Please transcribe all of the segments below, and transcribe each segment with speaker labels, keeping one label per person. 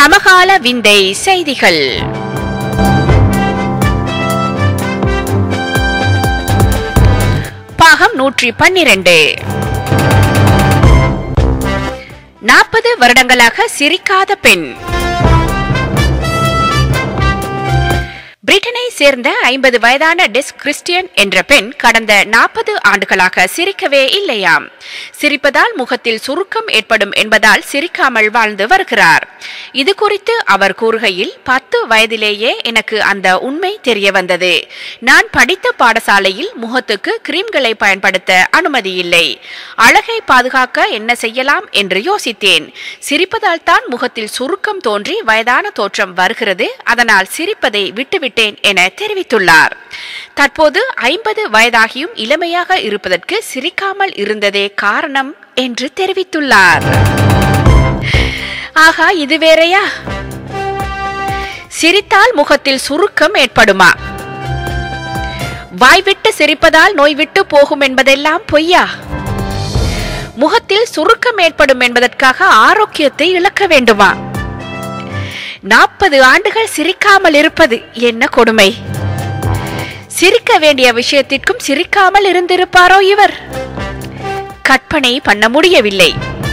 Speaker 1: சமகால விந்தை செய்திகள். பாகம் 112. 40 வருடங்களாக சிரிக்காத பெண். பிரிட்டனை சேர்ந்த 50 வயதான டெஸ் கிறிஸ்டியன் என்ற பெண் கடந்த 40 ஆண்டுகளாக சிரிக்கவே இல்லையாம். சிரிப்பதால் முகத்தில் சுருக்கம் ஏற்படும் என்பதால் சிரிக்காமல் வாழ்ந்து வருகிறார். இது குறித்து அவர் கூறுகையில், 10 வயதிலேயே எனக்கு அந்த உண்மை தெரிய வந்தது. நான் படித்த பாடசாலையில் முகத்துக்கு கிரீம்களை பயன்படுத்த அனுமதி இல்லை. அழகை பாதுகாக்க என்ன செய்யலாம் என்று யோசித்தேன். சிரிப்பதால் தான் முகத்தில் சுருக்கம் தோன்றி வயதான தோற்றம் வருகிறது. அதனால் சிரிப்பதை விட்டுவிட்டேன் என தெரிவித்துள்ளார். தற்போது 50 வயதாகியும் இளமையாக இருப்பதற்கு சிரிக்காமல் இருந்ததே காரணம் என்று தெரிவித்துள்ளார். ஆகா, இது வேறையா? சிரித்தால் முகத்தில் சுருக்கம் ஏற்படுமா? வாய்விட்டு சிரிப்பதால் நோய் விட்டு போகும் என்பதெல்லாம் பொய்யா? முகத்தில் சுருக்கம் ஏற்படும் என்பதற்காக ஆரோக்கியத்தை இழக்க வேண்டுமா? 40 ஆண்டுகள் சிரிக்காமல் இருப்பது என்ன கொடுமை! சிரிக்க வேண்டிய விஷயத்திற்கும் சிரிக்காமல் இருந்திருப்பாரோ இவர்? கற்பனை பண்ண முடியவில்லை.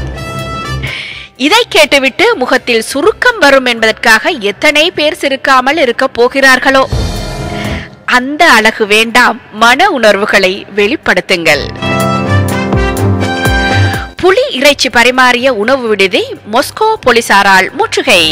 Speaker 1: இதை கேட்டுவிட்டு முகத்தில் சுருக்கம் வரும் என்பதற்காக எத்தனை பேர் சிரிக்காமல் இருக்க போகிறார்களோ? அந்த அழகு வேண்டாம், மன உணர்வுகளை வெளிப்படுத்துங்கள். புலி இறைச்சி பரிமாறிய உணவு விடுதி மாஸ்கோ போலீசாரால் முற்றுகை.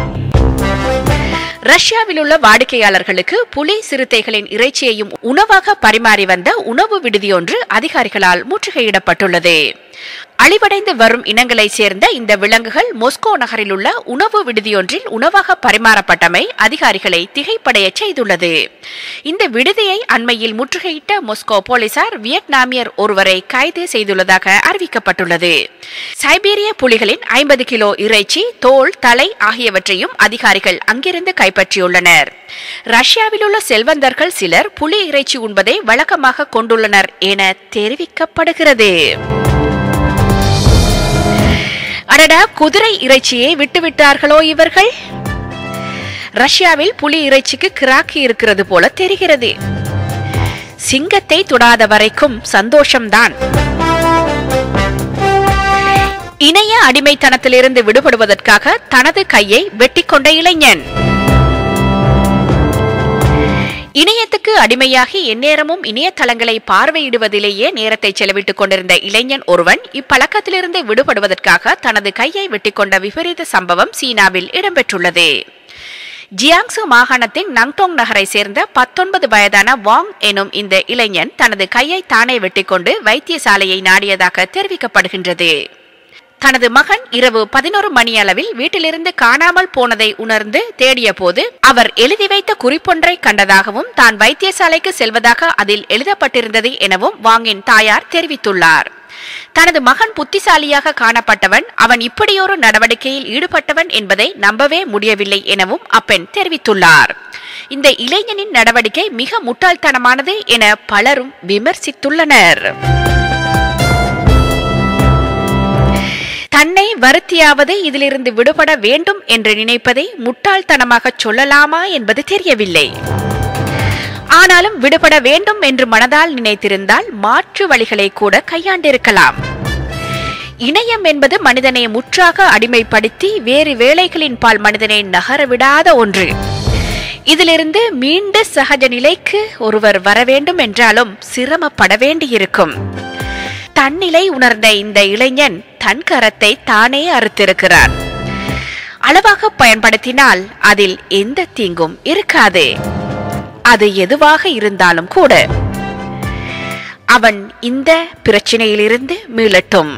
Speaker 1: ரஷ்யாவில் உள்ள வாடிக்கையாளர்களுக்கு புலி சிறுத்தைகளின் இறைச்சியையும் உணவாக பரிமாறி வந்த உணவு விடுதியொன்று அதிகாரிகளால் முற்றுகையிடப்பட்டுள்ளது. அழிவடைந்து வரும் இனங்களை சேர்ந்த இந்த விலங்குகள் மாஸ்கோ நகரில் உள்ள உணவு விடுதியொன்றில் உணவாக பரிமாறப்பட்டமை அதிகாரிகளை திகைப்படைய செய்துள்ளது. இந்த விடுதியை அண்மையில் முற்றுகையிட்ட மாஸ்கோ போலீசார் வியட்நாமியர் ஒருவரை கைது செய்துள்ளதாக அறிவிக்கப்பட்டுள்ளது. சைபீரிய புலிகளின் 50 கிலோ இறைச்சி, தோல், தலை ஆகியவற்றையும் அதிகாரிகள் அங்கிருந்து கைப்பற்றியுள்ளனர். ரஷ்யாவில் உள்ள செல்வந்தர்கள் சிலர் புலி இறைச்சி உண்பதை வழக்கமாக கொண்டுள்ளனர் என தெரிவிக்கப்படுகிறது. அடடா, குதிரை இறைச்சியை விட்டுவிட்டார்களோ இவர்கள்? ரஷ்யாவில் புலி இறைச்சிக்கு கிராக்கி இருக்கிறது போல தெரிகிறது. சிங்கத்தை தொடாத வரைக்கும் சந்தோஷம்தான். இணைய அடிமைத்தனத்திலிருந்து விடுபடுவதற்காக தனது கையை வெட்டிக்கொண்ட இளைஞன். இணையத்துக்கு அடிமையாகி எந்நேரமும் இணையதளங்களை பார்வையிடுவதிலேயே நேரத்தை செலவிட்டுக் கொண்டிருந்த இளைஞன் ஒருவன் இப்பழக்கத்திலிருந்து விடுபடுவதற்காக தனது கையை வெட்டிக்கொண்ட விபரீத சம்பவம் சீனாவில் இடம்பெற்றுள்ளது. ஜியாங்சு மாகாணத்தின் நங்டோங் நகரை சேர்ந்த 19 வயதான வாங் எனும் இந்த இளைஞன் தனது கையை தானே வெட்டிக்கொண்டு வைத்தியசாலையை நாடியதாக தெரிவிக்கப்படுகின்றது. தனது மகன் இரவு 11 மணி அளவில் வீட்டிலிருந்து காணாமல் போனதை உணர்ந்து தேடிய போது அவர் எழுதி வைத்த குறிப்பொன்றை கண்டதாகவும் தான் வைத்தியசாலைக்கு செல்வதாக அதில் எழுதப்பட்டிருந்தது எனவும் வாங்கின் தாயார் தெரிவித்துள்ளார். தனது மகன் புத்திசாலியாக காணப்பட்டவன், அவன் இப்படியொரு நடவடிக்கையில் ஈடுபட்டவன் என்பதை நம்பவே முடியவில்லை எனவும் அப்பெண் தெரிவித்துள்ளார். இந்த இளைஞனின் நடவடிக்கை மிக முட்டாள்தனமானது என பலரும் விமர்சித்துள்ளனர். தன்னை வருத்தியாவது இதிலிருந்து விடுபட வேண்டும் என்று நினைப்பதை முட்டாள்தனமாக சொல்லலாமா என்பது தெரியவில்லை. ஆனாலும் விடுபட வேண்டும் என்று மனதால் நினைத்திருந்தால் மாற்று வழிகளை கூட கையாண்டிருக்கலாம். இணையம் என்பது மனிதனை முற்றாக அடிமைப்படுத்தி வேறு வேலைகளின் பால் மனிதனை நகரவிடாத ஒன்று. இதிலிருந்து மீண்டு சகஜ நிலைக்கு ஒருவர் வர வேண்டும் என்றாலும் சிரமப்பட வேண்டியிருக்கும். தன்னிலை உணர்ந்த இந்த இளைஞன் தன் கரத்தை தானே அறுத்திருக்கிறான். அளவாக பயன்படுத்தினால் அதில் எந்த தீங்கும் இருக்காது. அது எதுவாக இருந்தாலும் கூட அவன் இந்த பிரச்சனையிலிருந்து மீளட்டும்.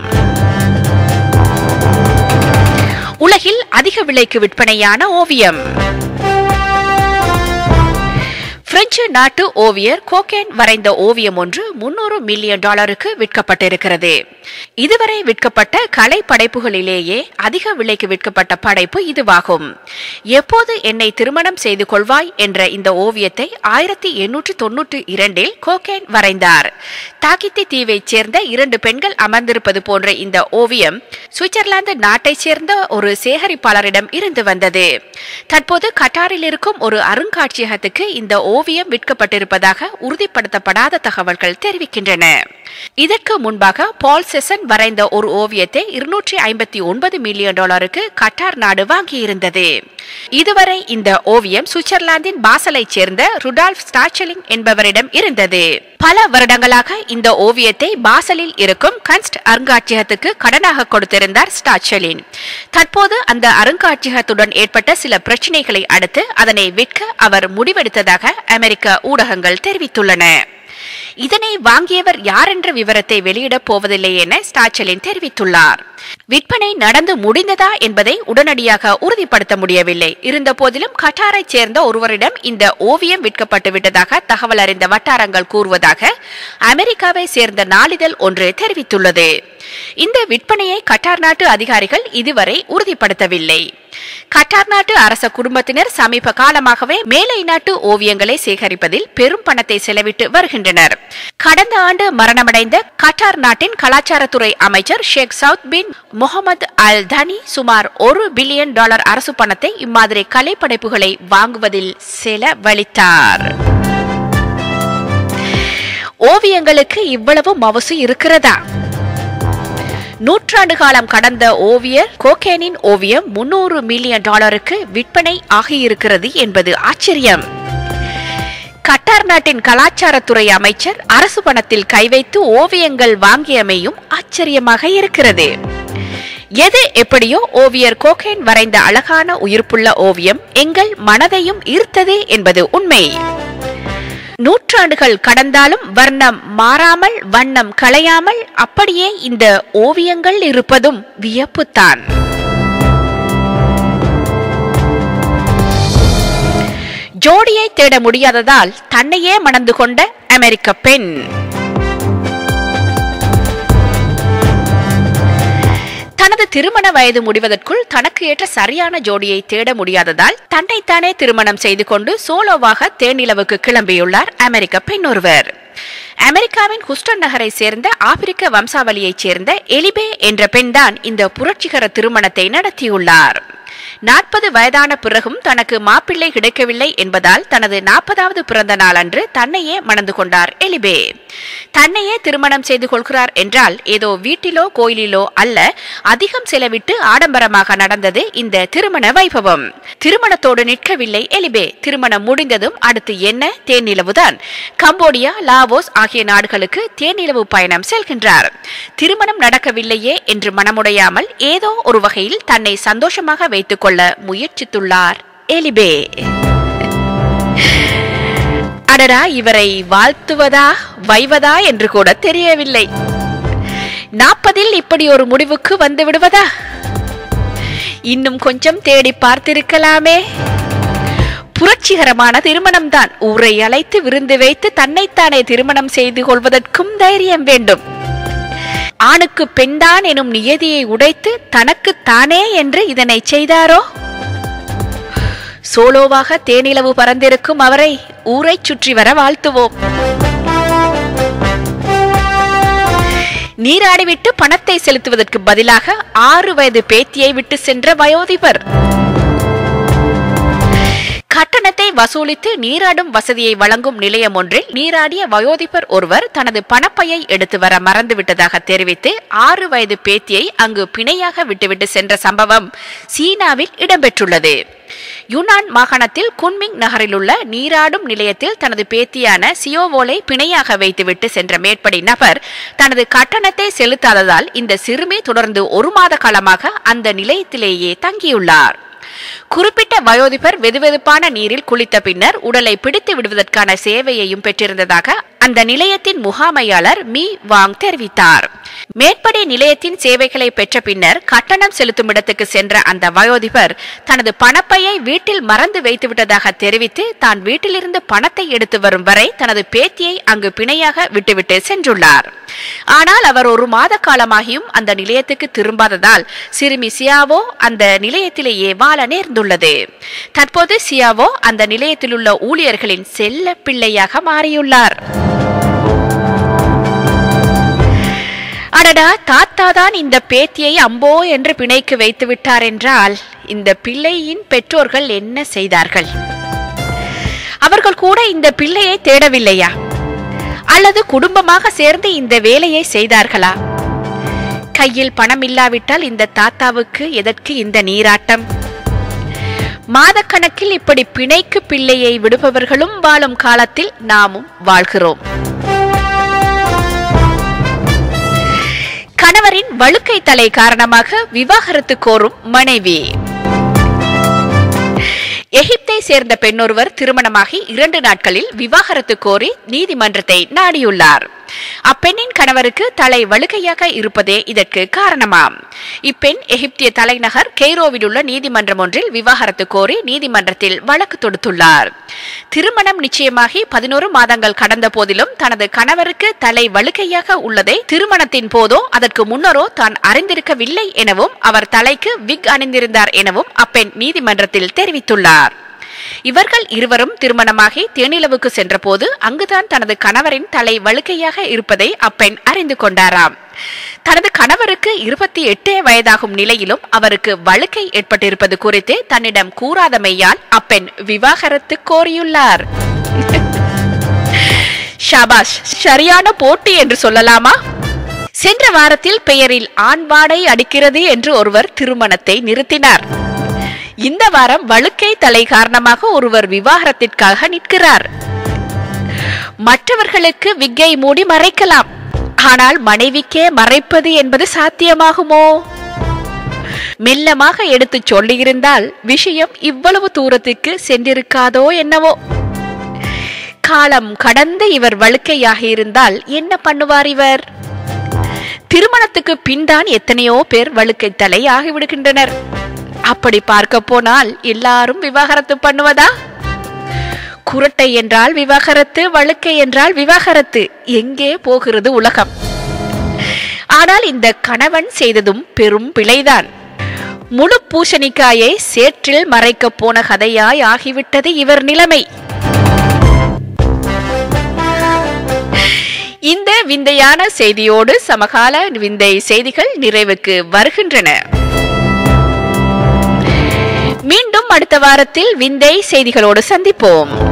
Speaker 1: உலகில் அதிக விலைக்கு விற்பனையான ஓவியம். பிரெஞ்சு நாட்டு ஓவியர் கோகேன் வரைந்த ஓவியம் ஒன்று $300 மில்லியன் விற்கப்பட்டிருக்கிறது. இதுவரை விற்கப்பட்ட கலை படைப்புகளிலேயே அதிக விலைக்கு விற்கப்பட்ட படைப்பு இதுவாகும். எப்போது என்னை திருமணம் செய்து கொள்வாய் என்ற இந்த ஓவியத்தை 1892 கோகேன் வரைந்தார். தாகித்தி தீவைச் சேர்ந்த 2 பெண்கள் அமர்ந்திருப்பது போன்ற இந்த ஓவியம் சுவிட்சர்லாந்து நாட்டைச் சேர்ந்த ஒரு சேகரிப்பாளரிடம் இருந்து வந்தது. தற்போது கட்டாரில் இருக்கும் ஒரு அருங்காட்சியகத்துக்கு இந்த ஓவியம் விற்கப்பட்டிருப்பதாக உறுதிப்படுத்தப்படாத தகவல்கள் தெரிவிக்கின்றன. இதற்கு முன்பாக பால் செசன் வரைந்த ஒரு ஓவியத்தை $259 மில்லியன் கட்டார் நாடு வாங்கியிருந்தது. இதுவரை இந்த ஓவியம் சுவிட்சர்லாந்தின் பாசலை சேர்ந்த ருடால்ஃப் ஸ்டாச்சலிங் என்பவரிடம் இருந்தது. பல வருடங்களாக இந்த ஓவியத்தை பாசலில் இருக்கும் கன்ஸ்ட் அருங்காட்சியகத்துக்கு கடனாக கொடுத்திருந்தார் ஸ்டாச்சலின். தற்போது அந்த அருங்காட்சியகத்துடன் ஏற்பட்ட சில பிரச்சனைகளை அடுத்து அதனை விற்க அவர் முடிவெடுத்ததாக அமெரிக்க ஊடகங்கள் தெரிவித்துள்ளன. இதனை வாங்கியவர் யார் என்ற விவரத்தை வெளியிடப் போவதில்லை என ஸ்டாச்சலின் தெரிவித்துள்ளார். விற்பனை நடந்து முடிந்ததா என்பதை உடனடியாக உறுதிப்படுத்த முடியவில்லை. இருந்த போதிலும் கட்டாரைச் சேர்ந்த ஒருவரிடம் இந்த ஓவியம் விற்கப்பட்டு விட்டதாக தகவல் அறிந்த வட்டாரங்கள் கூறுவதாக அமெரிக்காவை சேர்ந்த நாளிதழ் ஒன்று தெரிவித்துள்ளது. இந்த விற்பனையை கட்டார் நாட்டு அதிகாரிகள் இதுவரை உறுதிப்படுத்தவில்லை. கட்டார் நாட்டு அரச குடும்பத்தினர் சமீப காலமாகவே மேலை நாட்டு ஓவியங்களை சேகரிப்பதில் பெரும் பணத்தை செலவிட்டு வருகின்றனர். கடந்த ஆண்டு மரணமடைந்த கட்டார் நாட்டின் கலாச்சாரத்துறை அமைச்சர் ஷேக் சவுத் பின் முகமது அல் தனி சுமார் $1 பில்லியன் அரசு பணத்தை இம்மாதிரி கலைப்படைப்புகளை வாங்குவதில் செலவழித்தார். ஓவியங்களுக்கு இவ்வளவு மவுசு இருக்கிறதா? நூற்றாண்டு காலம் கடந்த ஓவியர் கோகேனின் ஓவியம் $300 மில்லியன் விற்பனை ஆகியிருக்கிறது என்பது ஆச்சரியம். கட்டார் நாட்டின் கலாச்சாரத்துறை அமைச்சர் அரசு பணத்தில் கை வைத்து ஓவியங்கள் வாங்கியமையும் ஆச்சரியமாக இருக்கிறது. எது எப்படியோ ஓவியர் கோகேன் வரைந்த அழகான உயிர்ப்புள்ள ஓவியம் எங்கள் மனதையும் ஈர்த்தது என்பது உண்மை. நூற்றாண்டுகள் கடந்தாலும் வர்ணம் மாறாமல் வண்ணம் களையாமல் அப்படியே இந்த ஓவியங்கள் இருப்பதும் வியப்புத்தான். ஜோடியை தேட முடியாததால் தன்னையே மணந்து கொண்ட அமெரிக்க பெண். தனது திருமண வயது முடிவதற்குள் தனக்கு ஏற்ற சரியான ஜோடியை தேட முடியாததால் தன்னைத்தானே திருமணம் செய்து கொண்டு சோலோவாக தேனிலவுக்கு கிளம்பியுள்ளார் அமெரிக்க பெண் ஒருவர். அமெரிக்காவின் ஹூஸ்டன் நகரை சேர்ந்த ஆப்பிரிக்க வம்சாவளியைச் சேர்ந்த எலிபே என்ற பெண்தான் இந்த புரட்சிகர திருமணத்தை நடத்தியுள்ளார். 40 வயதான பிறகும் தனக்கு மாப்பிள்ளை கிடைக்கவில்லை என்பதால் தனது 40வது பிறந்த நாள் அன்று தன்னையே மணந்து கொண்டார் எலிபே. தன்னையே திருமணம் செய்து கொள்கிறார் என்றால் ஏதோ வீட்டிலோ கோயிலிலோ அல்ல, அதிகம் செலவிட்டு ஆடம்பரமாக நடந்தது இந்த திருமண வைபவம். திருமணத்தோடு நிற்கவில்லை எலிபே. திருமணம் முடிந்ததும் அடுத்து என்ன? தேனிலவுதான். கம்போடியா, லாவோஸ் ஆகிய நாடுகளுக்கு தேனிலவு பயணம் செல்கின்றார். திருமணம் நடக்கவில்லையே என்று மனமுடையாமல் ஏதோ ஒரு வகையில் தன்னை சந்தோஷமாக வைத்துக் கொள்ள முயற்சித்துள்ளார் எலிபே. அடடா, இவரை வாழ்த்துவதா வைவதா என்று கூட தெரியவில்லை. 40இல் இப்படி ஒரு முடிவுக்கு வந்து விடுவதா? இன்னும் கொஞ்சம் தேடி பார்த்திருக்கலாமே. புரட்சிகரமான திருமணம் தான். ஊரை அழைத்து விருந்து வைத்து தன்னைத்தானே திருமணம் செய்து கொள்வதற்கும் தைரியம் வேண்டும். ஆணுக்கு பெண்தான் எனும் நியதியை உடைத்து தனக்கு தானே என்று இதனை செய்தாரோ? சோலோவாக தேனிலவு பறந்திருக்கும் அவரை ஊரை சுற்றி வர வாழ்த்துவோம். நீராடிவிட்டு பணத்தை செலுத்துவதற்கு பதிலாக 6 வயது பேத்தியை விட்டு சென்ற வயோதிபர். கட்டணத்தை வசூலித்து நீராடும் வசதியை வழங்கும் நிலையம் ஒன்றில் நீராடிய வயோதிபர் ஒருவர் தனது பணப்பையை எடுத்து வர மறந்துவிட்டதாக தெரிவித்து 6 வயது பேத்தியை அங்கு பிணையாக விட்டுவிட்டு சென்ற சம்பவம் சீனாவில் இடம்பெற்றுள்ளது. யுனான் மாகாணத்தில் குன்மிங் நகரில் உள்ள நீராடும் நிலையத்தில் தனது பேத்தியான சியோவோலை பிணையாக வைத்துவிட்டு சென்ற மேற்படி நபர் தனது கட்டணத்தை செலுத்தாததால் இந்த சிறுமி தொடர்ந்து 1 மாத காலமாக அந்த நிலையத்திலேயே தங்கியுள்ளார். குறிப்பிட்ட வயோதிபர் வெதுவெதுப்பான நீரில் குளித்த பின்னர் உடலை பிடித்து விடுவதற்கான சேவையையும் பெற்றிருந்ததாக அந்த நிலையத்தின் முகாமையாளர் மீ வாங் தெரிவித்தார். மேற்படி நிலையத்தின் சேவைகளை பெற்ற பின்னர் கட்டணம் செலுத்தும் இடத்துக்கு சென்ற அந்த வயோதிபர் தனது பணப்பையை வீட்டில் மறந்து வைத்துவிட்டதாக தெரிவித்து தான் வீட்டிலிருந்து பணத்தை எடுத்து வரும் வரை தனது பேத்தியை அங்கு பிணையாக விட்டுவிட்டு சென்றுள்ளார். ஆனால் அவர் 1 மாத காலமாகியும் அந்த நிலையத்துக்கு திரும்பாததால் சிறுமி சியாவோ அந்த நிலையத்திலேயே வாழ நேர்ந்துள்ளது. தற்போது சியாவோ அந்த நிலையத்தில் உள்ள ஊழியர்களின் செல்ல பிள்ளையாக மாறியுள்ளார். அடடா, தாத்தாதான் இந்த பேத்தியை அம்போ என்று பிணைக்கு வைத்து விட்டார் என்றால் இந்த பிள்ளையின் பெற்றோர்கள் என்ன செய்தார்கள்? அவர்கள் கூட இந்த பிள்ளையை தேடவில்லையா? அல்லது குடும்பமாக சேர்ந்து இந்த வேலையை செய்தார்களா? கையில் பணம் இல்லாவிட்டால் இந்த தாத்தாவுக்கு எதற்கு இந்த நீராட்டம்? மாதக்கணக்கில் இப்படி பிணைக்கு பிள்ளையை விடுபவர்களும் வாழும் காலத்தில் நாமும் வாழ்கிறோம். கணவரின் வழுக்கை தலை காரணமாக விவாகரத்து கோரும் மனைவி. எகிப்தை சேர்ந்த பெண்ணொருவர் திருமணமாகி 2 நாட்களில் விவாகரத்து கோரி நீதிமன்றத்தை நாடியுள்ளார். அப்பெண்ணின் கணவருக்கு தலை வழுக்கையாக இருப்பதே இதற்கு காரணமாம். இப்பெண் எகிப்திய தலைநகர் கெய்ரோவில் உள்ள நீதிமன்றம் ஒன்றில் விவாகரத்து கோரி நீதிமன்றத்தில் வழக்கு தொடுத்துள்ளார். திருமணம் நிச்சயமாகி 11 மாதங்கள் கடந்த போதிலும் தனது கணவருக்கு தலை வழுக்கையாக உள்ளதை திருமணத்தின் போதோ அதற்கு முன்னரோ தான் அறிந்திருக்கவில்லை எனவும் அவர் தலைக்கு விக் அணிந்திருந்தார் எனவும் அப்பெண் நீதிமன்றத்தில் தெரிவித்துள்ளார். இவர்கள் இருவரும் திருமணமாகி தேனிலவுக்கு சென்ற போது அங்குதான் தனது கணவரின் தலை வழுக்கையாக இருப்பதை அப்பெண் அறிந்து கொண்டாராம். தனது கணவருக்கு 28 வயதாகும் நிலையிலும் அவருக்கு வழுக்கை ஏற்பட்டிருப்பது குறித்து தன்னிடம் கூறாதமையால் அப்பெண் விவாகரத்து கோரியுள்ளார். ஷாபாஷ், சரியான போட்டி என்று சொல்லலாமா? சென்ற வாரத்தில் பெயரில் ஆண் வாடை அடிக்கிறது என்று ஒருவர் திருமணத்தை நிறுத்தினார். இந்த வாரம் வழுக்கை தலை காரணமாக ஒருவர் விவாகரத்திற்காக நிற்கிறார். மற்றவர்களுக்கு விக்கை மூடி மறைக்கலாம், ஆனால் மனைவிக்கே மறைப்பது என்பது சாத்தியமாகுமோ? மெல்லமாக எடுத்து சொல்லியிருந்தால் விஷயம் இவ்வளவு தூரத்துக்கு சென்றிருக்காதோ என்னவோ. காலம் கடந்து இவர் வழுக்கையாக இருந்தால் என்ன பண்ணுவார் இவர்? திருமணத்துக்கு பின்தான் எத்தனையோ பேர் வழுக்கை தலை ஆகிவிடுகின்றனர். அப்படி பார்க்க போனால் எல்லாரும் விவாகரத்து பண்ணுவதா? குரட்டை என்றால் விவாகரத்து, வழுக்கை என்றால் விவாகரத்து. எங்கே போகிறது உலகம்? ஆனால் இந்த கணவன் செய்ததும் பெரும் பிழைதான். முழு பூசணிக்காயை சேற்றில் மறைக்க போன கதையாய் ஆகிவிட்டது இவர் நிலைமை. இந்த விந்தையான செய்தியோடு சமகால விந்தை செய்திகள் நிறைவுக்கு வருகின்றன. மீண்டும் அடுத்த வாரத்தில் விந்தை செய்திகளோடு சந்திப்போம்.